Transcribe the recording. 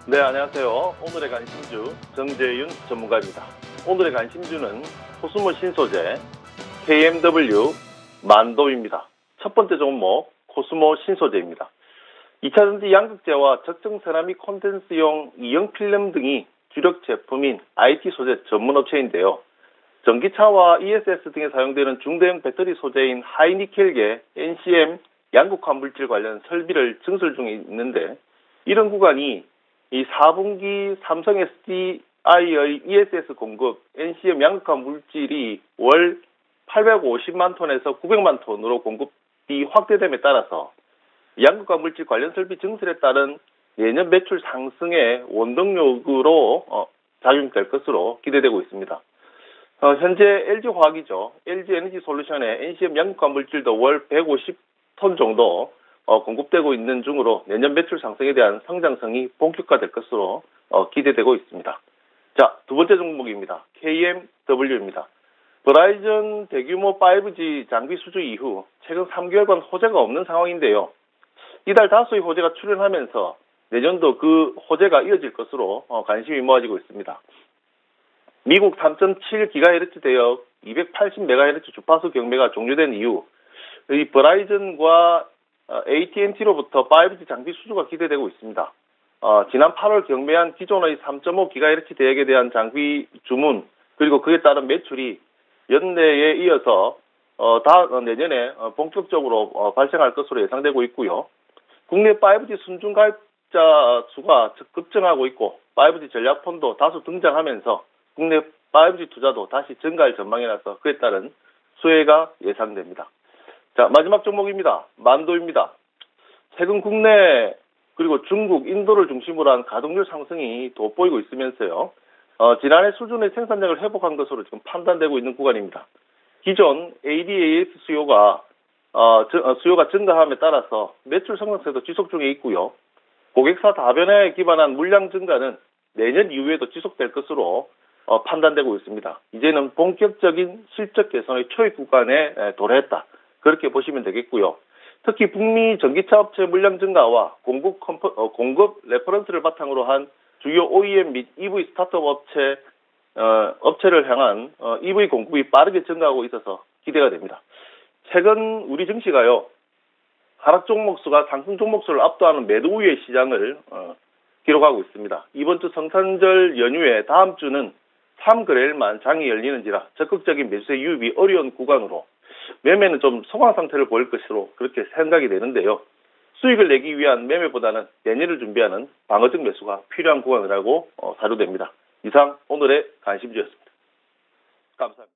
네, 안녕하세요. 오늘의 관심주 정재윤 전문가입니다. 오늘의 관심주는 코스모 신소재 KMW 만도입니다. 첫 번째 종목 코스모 신소재입니다. 2차전지 양극재와 적정 세라믹 콘덴스용 이형 필름 등이 주력 제품인 IT 소재 전문 업체인데요. 전기차와 ESS 등에 사용되는 중대형 배터리 소재인 하이니켈계 NCM 양극화 물질 관련 설비를 증설 중에 있는데, 이런 구간이 이 4분기 삼성 SDI의 ESS 공급 NCM 양극화 물질이 월 850만 톤에서 900만 톤으로 공급이 확대됨에 따라서 양극화 물질 관련 설비 증설에 따른 내년 매출 상승의 원동력으로 작용될 것으로 기대되고 있습니다. 현재 LG화학이죠. LG에너지솔루션의 NCM 양극화 물질도 월 150톤 정도 공급되고 있는 중으로 내년 매출 상승에 대한 성장성이 본격화될 것으로 기대되고 있습니다. 자, 두 번째 종목입니다. KMW입니다. 버라이즌 대규모 5G 장비 수주 이후 최근 3개월간 호재가 없는 상황인데요. 이달 다수의 호재가 출현하면서 내년도 그 호재가 이어질 것으로 관심이 모아지고 있습니다. 미국 3.7GHz 대역 280MHz 주파수 경매가 종료된 이후 이 버라이즌과 AT&T로부터 5G 장비 수주가 기대되고 있습니다. 지난 8월 경매한 기존의 3.5GHz 대역에 대한 장비 주문, 그리고 그에 따른 매출이 연내에 이어서 내년에 본격적으로 발생할 것으로 예상되고 있고요. 국내 5G 순중 가입자 수가 급증하고 있고 5G 전략폰도 다수 등장하면서 국내 5G 투자도 다시 증가할 전망이라서 그에 따른 수혜가 예상됩니다. 자, 마지막 종목입니다. 만도입니다. 최근 국내 그리고 중국, 인도를 중심으로 한 가동률 상승이 돋보이고 있으면서요. 지난해 수준의 생산량을 회복한 것으로 지금 판단되고 있는 구간입니다. 기존 ADAS 수요가 증가함에 따라서 매출 성장세도 지속 중에 있고요. 고객사 다변화에 기반한 물량 증가는 내년 이후에도 지속될 것으로 판단되고 있습니다. 이제는 본격적인 실적 개선의 초입 구간에 도래했다, 그렇게 보시면 되겠고요. 특히 북미 전기차 업체 물량 증가와 공급 레퍼런스를 바탕으로 한 주요 OEM 및 EV 스타트업 업체를 향한 EV 공급이 빠르게 증가하고 있어서 기대가 됩니다. 최근 우리 증시가요, 하락 종목 수가 상승 종목 수를 압도하는 매도 우위의 시장을 기록하고 있습니다. 이번 주 성탄절 연휴에 다음 주는 3거래일만 장이 열리는지라 적극적인 매수세 유입이 어려운 구간으로 매매는 좀 소강 상태를 보일 것으로 그렇게 생각이 되는데요. 수익을 내기 위한 매매보다는 내년을 준비하는 방어적 매수가 필요한 구간이라고 사료됩니다. 이상 오늘의 관심주였습니다. 감사합니다.